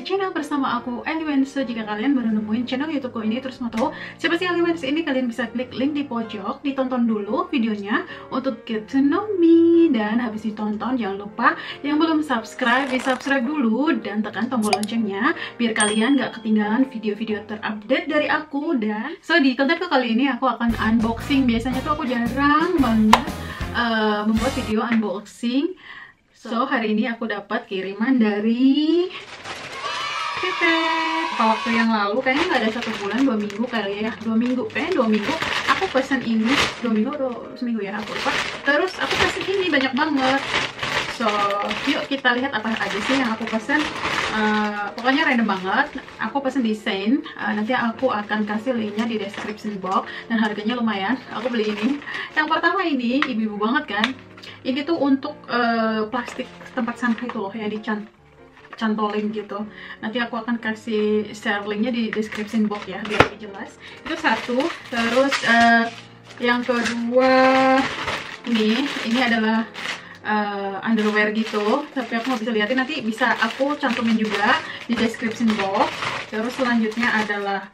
channel bersama aku, Eliwense. Jika kalian baru nemuin channel YouTubeku ini terus mau tahu siapa sih Eliwense ini, kalian bisa klik link di pojok, ditonton dulu videonya untuk get to know me. Dan habis ditonton jangan lupa yang belum subscribe, di subscribe dulu dan tekan tombol loncengnya biar kalian gak ketinggalan video-video terupdate dari aku. Dan di kontenku kali ini aku akan unboxing. Biasanya tuh aku jarang banget membuat video unboxing. Hari ini aku dapat kiriman dari Pipet. Waktu yang lalu, kayaknya nggak ada 1 bulan, 2 minggu kali ya, 2 minggu, kayaknya 2 minggu. Aku pesan ini, 2 minggu atau seminggu ya, aku lupa. Terus aku pesan ini banyak banget. Yuk kita lihat apa aja sih yang aku pesan. Pokoknya random banget. Aku pesan desain. Nanti aku akan kasih linknya di description box. Dan harganya lumayan. Aku beli ini. Yang pertama ini ibu-ibu banget kan. Ini tuh untuk plastik tempat sampah itu loh, yang dicantolin gitu. Nanti aku akan kasih share linknya di description box ya, biar lebih jelas. Itu satu. Terus yang kedua ini adalah underwear gitu, tapi aku nggak bisa lihatin, nanti bisa aku cantumin juga di description box. Terus selanjutnya adalah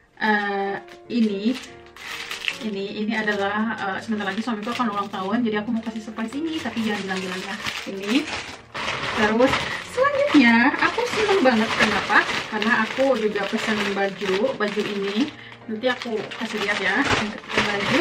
ini adalah sebentar lagi suamiku akan ulang tahun, jadi aku mau kasih surprise ini, tapi jangan bilang-bilang ya ini. Terus selanjutnya aku seneng banget, kenapa? Karena aku juga pesan baju ini, nanti aku kasih lihat ya yang ketiga baju.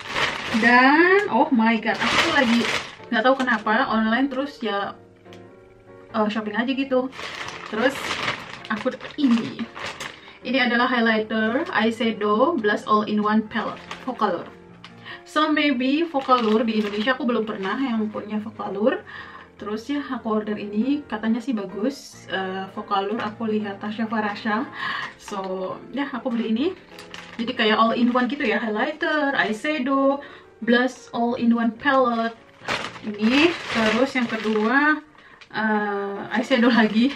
Dan oh my god, aku tuh lagi nggak tahu kenapa online terus ya shopping aja gitu. Terus aku dapet ini adalah highlighter eyeshadow blush all-in-one palette Focallure. Maybe Focallure di Indonesia aku belum pernah yang punya Focallure. Terus ya aku order ini, katanya sih bagus. Focallure aku lihat Tasya Farasha, ya aku beli ini. Jadi kayak all-in-one gitu ya, highlighter, eyeshadow, blush all-in-one palette ini. Terus yang kedua eyeshadow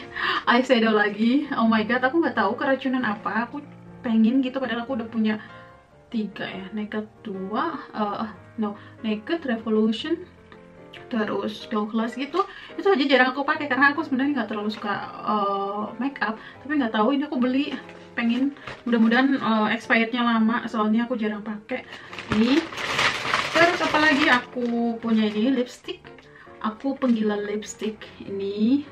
lagi. Oh my god, aku nggak tahu keracunan apa. Aku pengen gitu, padahal aku udah punya 3 ya, Naked 2, Naked Revolution, terus Glow Class gitu. Itu aja jarang aku pakai karena aku sebenarnya nggak terlalu suka makeup. Tapi nggak tahu ini aku beli, pengen mudah-mudahan expirednya lama, soalnya aku jarang pakai ini. Terus apalagi aku punya ini lipstick. Aku penggila lipstick ini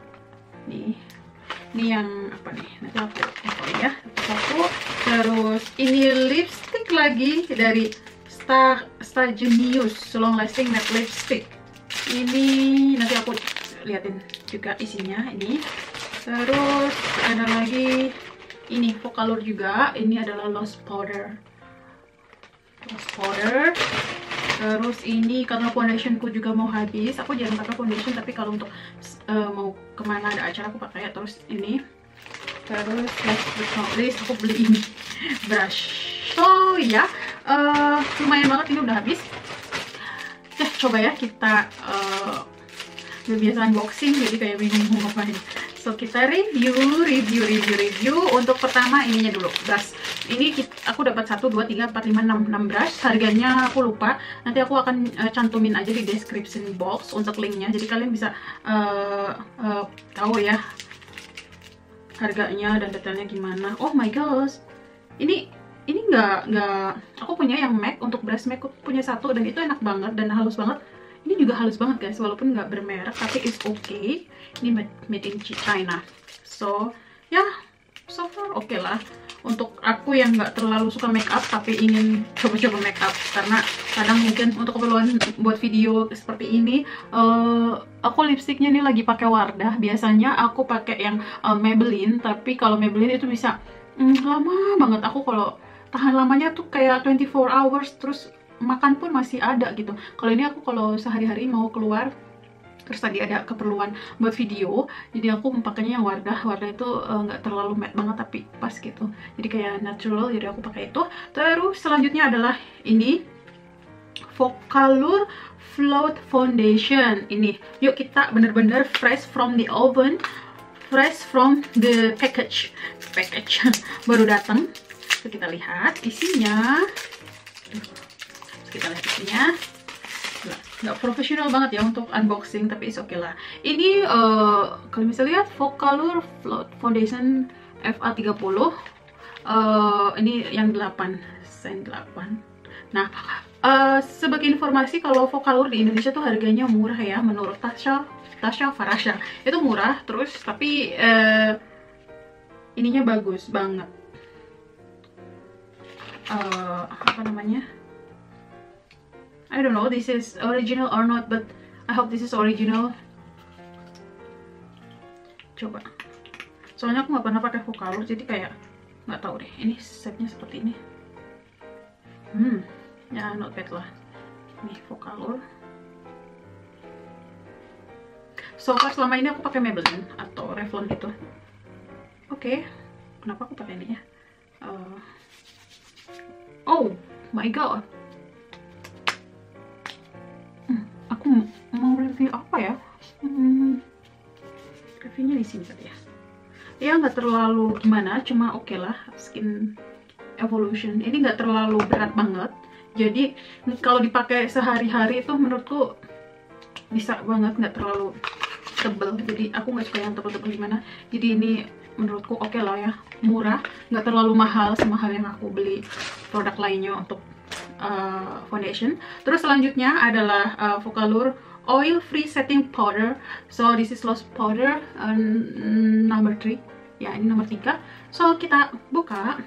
yang apa nih, nanti aku ya satu. Terus ini lipstick lagi dari Star Genius Long Lasting Matte Lipstick. Ini nanti aku liatin juga isinya ini. Terus ada lagi ini Focallure juga, ini adalah Lost Powder. Terus ini karena foundationku juga mau habis, aku jarang pakai foundation, tapi kalau untuk mau kemana ada acara aku pakai ya. Terus ini, terus last but not least aku beli ini brush. Ya lumayan banget, ini udah habis. Coba ya kita biasa unboxing, jadi kayak bingung mau ngapain. Kita review. Untuk pertama ininya dulu, brush. Ini aku dapat 1, 2, 3, 4, 5, 6 brush. Harganya aku lupa. Nanti aku akan cantumin aja di description box untuk linknya. Jadi kalian bisa tahu ya harganya dan detailnya gimana. Oh my gosh. Ini nggak aku punya yang MAC, untuk brush MAC aku punya 1 dan itu enak banget dan halus banget. Ini juga halus banget guys, walaupun nggak bermerek, tapi it's okay. Ini made in China. Ya, so far oke lah. Untuk aku yang nggak terlalu suka makeup tapi ingin coba-coba makeup, karena kadang mungkin untuk keperluan buat video seperti ini, aku lipstiknya ini lagi pakai Wardah. Biasanya aku pakai yang Maybelline, tapi kalau Maybelline itu bisa lama banget. Aku kalau tahan lamanya tuh kayak 24 hours, terus makan pun masih ada gitu. Kalau ini aku kalau sehari-hari mau keluar, terus tadi ada keperluan buat video, jadi aku pakainya yang Wardah itu nggak terlalu matte banget tapi pas gitu, jadi kayak natural, jadi aku pakai itu. Terus selanjutnya adalah ini Focallure Float Foundation. Ini yuk kita bener-bener fresh from the oven, fresh from the package baru datang. Kita lihat isinya. nggak profesional banget ya untuk unboxing, tapi is oke lah. Ini kalau misalnya lihat Focalure Float Foundation FA30, ini yang 8 sen 8. Nah, sebagai informasi, kalau Focalure di Indonesia tuh harganya murah ya, menurut Tasya Farasha itu murah terus, tapi ininya bagus banget. Apa namanya, I don't know this is original or not, but I hope this is original. Coba, soalnya aku nggak pernah pakai Focalure, jadi kayak nggak tahu deh. Ini setnya seperti ini. Ya not bad lah. Nih Focalure. So far selama ini aku pakai Maybelline atau Revlon gitu. Oke. Kenapa aku pakai ini ya? Oh my god. Aku mau review apa ya? Reviewnya di sini tadi ya. Ya nggak terlalu gimana, cuma oke lah. Skin Evolution ini nggak terlalu berat banget. Jadi kalau dipakai sehari-hari itu menurutku bisa banget, nggak terlalu tebel. Jadi aku nggak suka yang tebel-tebel gimana. Jadi ini menurutku oke lah ya, murah, nggak terlalu mahal semahal yang aku beli produk lainnya untuk foundation. Terus selanjutnya adalah Focalure Oil Free Setting Powder. So this is Lost Powder number 3. Ya, ini nomor 3. So kita buka.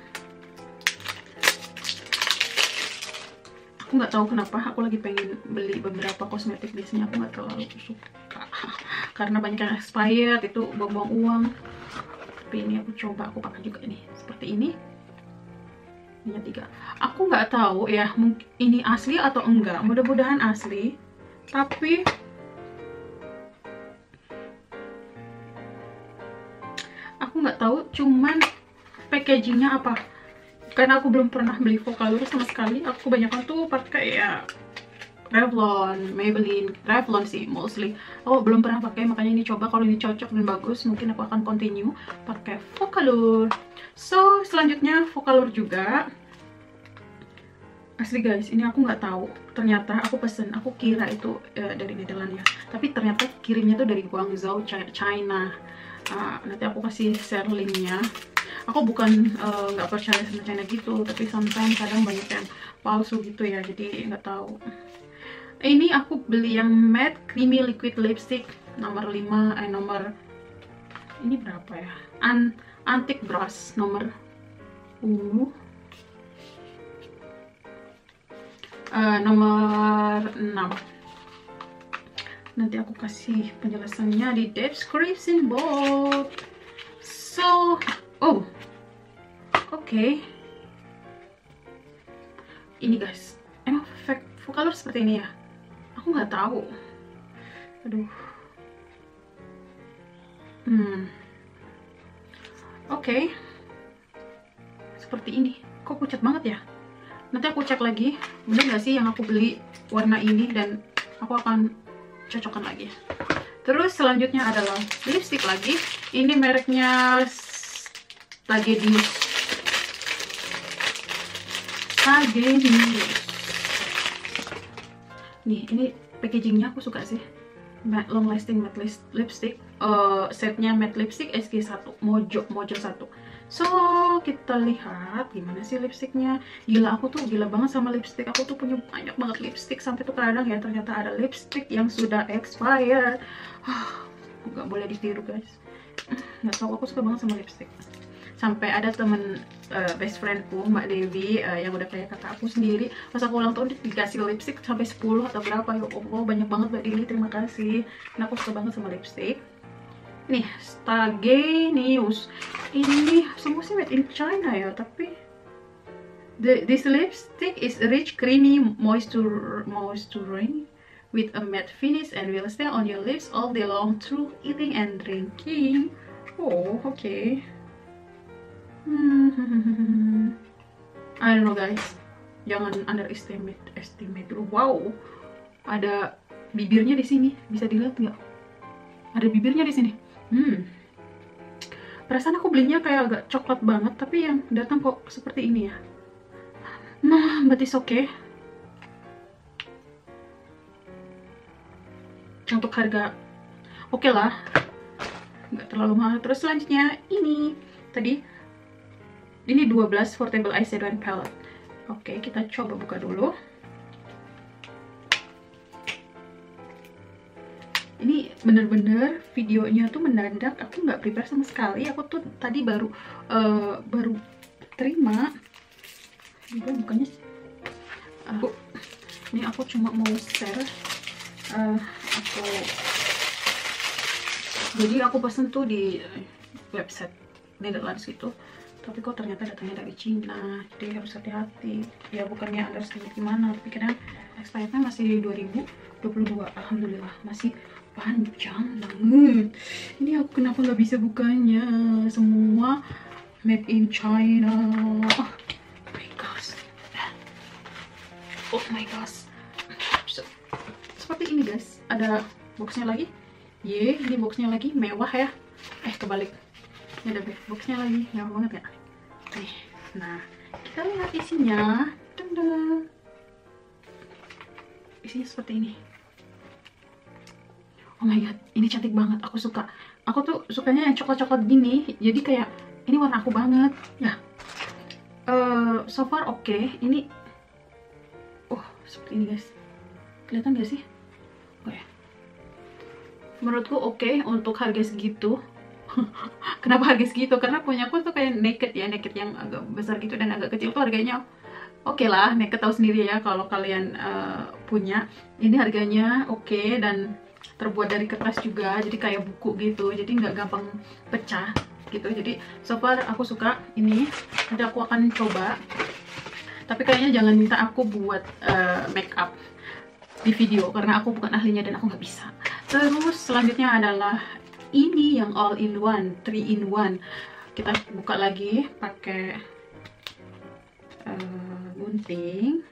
Aku nggak tahu kenapa aku lagi pengen beli beberapa kosmetik, biasanya aku nggak terlalu suka karena banyak yang expired, itu buang-buang uang. Tapi ini aku coba, aku pakai juga nih seperti ini. Ini 3. Aku nggak tahu ya, mungkin ini asli atau enggak. Mudah-mudahan asli. Tapi aku nggak tahu, cuman packagingnya apa. Karena aku belum pernah beli Focalure sama sekali. Aku kebanyakan tuh pakai ya Revlon, Maybelline, Revlon sih mostly. Aku belum pernah pakai, makanya ini coba. Kalau ini cocok dan bagus, mungkin aku akan continue pakai Focalure. So selanjutnya Focalure juga. Asli guys, ini aku nggak tahu. Ternyata aku pesen, aku kira itu dari Netherlands ya. Tapi ternyata kirimnya tuh dari Guangzhou, China. Nanti aku kasih share linknya. Aku bukan nggak percaya sama China gitu, tapi sometimes kadang banyak yang palsu gitu ya. Jadi nggak tahu. Ini aku beli yang matte creamy liquid lipstick nomor 5, nomor ini berapa ya? Antique Brush nomor nomor 6. Nanti aku kasih penjelasannya di description box. So, oke. Ini guys, emang Focalure seperti ini ya? Aku nggak tahu. Aduh. Oke. Seperti ini. Kok pucat banget ya? Nanti aku cek lagi, bener nggak sih yang aku beli warna ini, dan aku akan cocokkan lagi. Terus selanjutnya adalah lipstick lagi. Ini mereknya Stagedius. Nih, ini packagingnya aku suka sih. Long lasting matte lipstick. Setnya matte lipstick SG1 Mojo 1. So kita lihat gimana sih lipsticknya. Gila, aku tuh gila banget sama lipstick. Aku tuh punya banyak banget lipstick, sampai tuh kadang ya ternyata ada lipstick yang sudah expired. Nggak boleh ditiru guys. Nggak tahu, aku suka banget sama lipstick. Sampai ada temen best friendku, Mbak Devi, yang udah kayak kakak aku sendiri, pas aku ulang tahun dikasih lipstick sampai 10 atau berapa. Ya Allah, banyak banget Mbak Devi, terima kasih. Nah, aku suka banget sama lipstick. Nih, Stagedius. Ini semua sih made in China ya, tapi this lipstick is rich, creamy, moisturizing with a matte finish and will stay on your lips all day long through eating and drinking. Oh, okay. I don't know guys, jangan underestimate dulu. Wow, ada bibirnya di sini, bisa dilihat nggak? Ada bibirnya di sini. Perasaan aku belinya kayak agak coklat banget, tapi yang datang kok seperti ini ya. Nah, but it's okay. untuk harga oke lah, nggak terlalu mahal. Terus selanjutnya ini tadi, ini 12 Portable Eyeshadow and Palette. Oke, kita coba buka dulu. Ini bener-bener videonya tuh mendadak, aku nggak prepare sama sekali. Aku tuh tadi baru terima. Ini bukannya ini aku cuma mau share. Jadi aku pesen tuh di website Netherlands gitu, tapi kok ternyata datangnya dari Cina, jadi harus hati-hati. Ya bukannya underestimate gimana, tapi kadang expirednya masih 2022. Alhamdulillah masih panjang banget. Ini aku kenapa nggak bisa bukanya? Semua made in China. Oh my gosh. Oh my gosh. Seperti ini guys. Ada boxnya lagi. Ini boxnya lagi mewah ya. Kebalik. Ini ada boxnya lagi, mewah banget ya. Nih, nah kita lihat isinya. Tanda. Isinya seperti ini. Oh my god, ini cantik banget, aku suka. Aku tuh sukanya yang coklat-coklat gini, jadi kayak ini warna aku banget ya. So far oke. Ini seperti ini guys, kelihatan gak sih? Oke, menurutku oke untuk harga segitu. Kenapa harga segitu? Karena punya aku tuh kayak naked ya, naked yang agak besar gitu dan agak kecil tuh harganya oke lah. Naked tahu sendiri ya kalau kalian punya. Ini harganya oke dan terbuat dari kertas juga, jadi kayak buku gitu, jadi nggak gampang pecah gitu. Jadi so far aku suka ini. Nanti aku akan coba, tapi kayaknya jangan minta aku buat make up di video karena aku bukan ahlinya dan aku nggak bisa. Terus selanjutnya adalah ini yang all in one, 3 in 1. Kita buka lagi pakai gunting.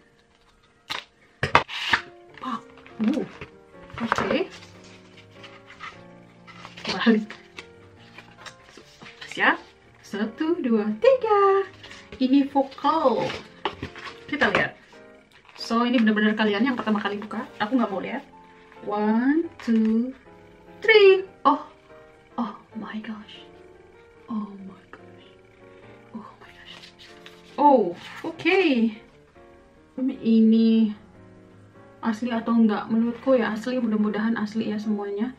Oke. Balik. Siap? 1, 2, 3. Ini vokal. Kita lihat. So ini benar-benar kalian yang pertama kali buka. Aku nggak mau lihat. 1, 2, 3. Oh my gosh. Oh my gosh. Oh my gosh. Oh, oke. Ini asli atau enggak? Menurutku ya asli. Mudah-mudahan asli ya semuanya.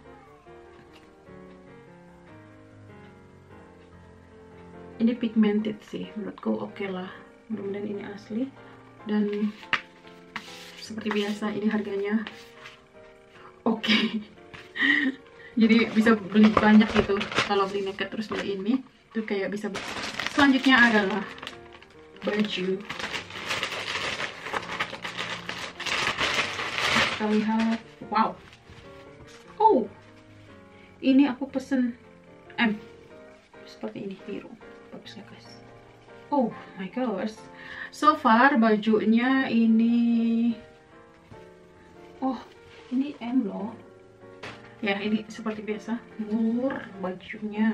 Ini pigmented sih, menurutku oke lah. Mudah-mudahan ini asli. Dan seperti biasa ini harganya oke. Jadi bisa beli banyak gitu. Kalau beli naked terus beli ini, itu kayak bisa. Selanjutnya adalah baju. Kita lihat. Wow. Oh, ini aku pesen M. Seperti ini, biru. Bagus ya guys. Oh my gosh. So far bajunya ini ini M loh. Ya ini seperti biasa murah bajunya.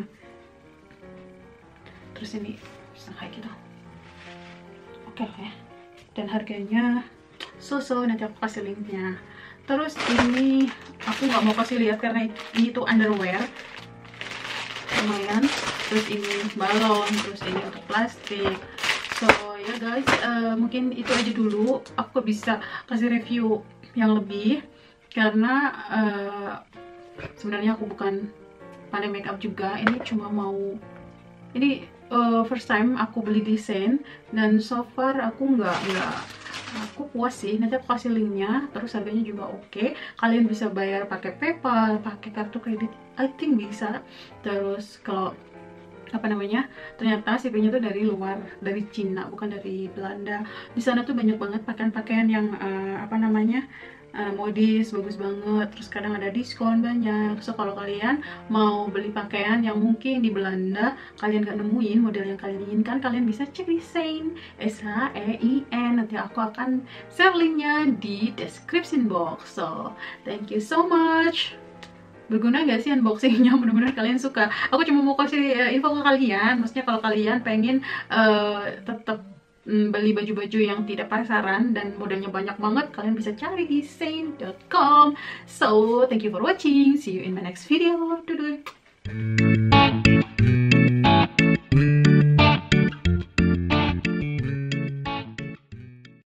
Terus ini Shanghai gitu. Oke lah ya. Dan harganya nanti aku kasih linknya. Terus ini aku nggak mau kasih lihat karena ini tuh underwear. Lumayan. Terus ini balon, terus ini untuk plastik. So ya guys, mungkin itu aja dulu. Aku bisa kasih review yang lebih karena sebenarnya aku bukan pandai makeup juga. Ini cuma mau, ini first time aku beli desain dan so far aku aku puas sih. Nanti aku kasih linknya. Terus harganya juga oke. Kalian bisa bayar pakai PayPal, pakai kartu kredit, I think bisa. Terus kalau ternyata shippingnya tuh dari luar, dari Cina, bukan dari Belanda. Di sana tuh banyak banget pakaian-pakaian yang modis, bagus banget. Terus kadang ada diskon banyak. So kalau kalian mau beli pakaian yang mungkin di Belanda kalian gak nemuin model yang kalian inginkan, kalian bisa cek di Shein, SHEIN. Nanti aku akan share linknya di description box. So thank you so much. Berguna gak sih unboxingnya? Bener-bener kalian suka. Aku cuma mau kasih info ke kalian. Maksudnya kalau kalian pengen tetap beli baju-baju yang tidak pasaran dan modelnya banyak banget, kalian bisa cari di shein.com. So thank you for watching, see you in my next video. Dadah.